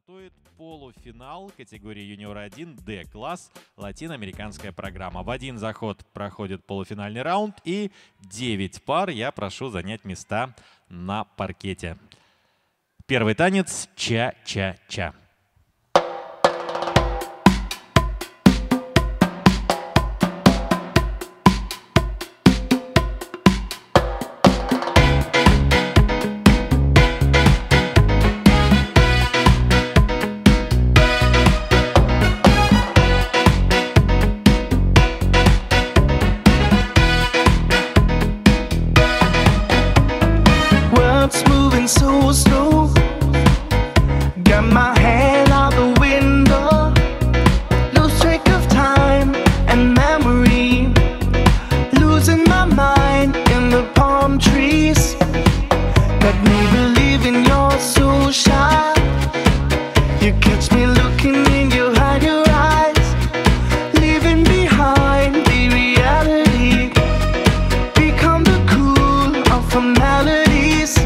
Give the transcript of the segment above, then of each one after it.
Стартует полуфинал категории юниор 1 D-класс, латиноамериканская программа. В один заход проходит полуфинальный раунд и 9 пар. Я прошу занять места на паркете. Первый танец ча-ча-ча. So slow, got my head out the window, lose track of time and memory, losing my mind in the palm trees, got me believing you're so shy, you catch me looking in you, hide your eyes, leaving behind the reality, become the cool of a melodies.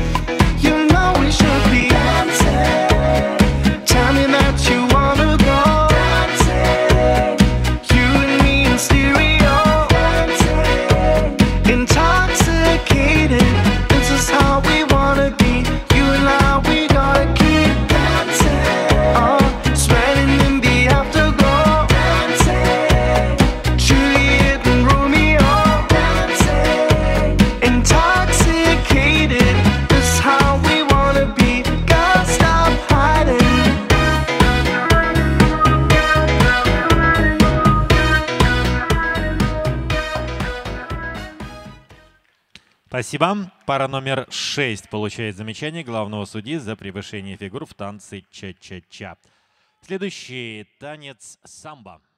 Спасибо. Пара номер 6 получает замечание главного судьи за превышение фигур в танце ча-ча-ча. Следующий танец самбо.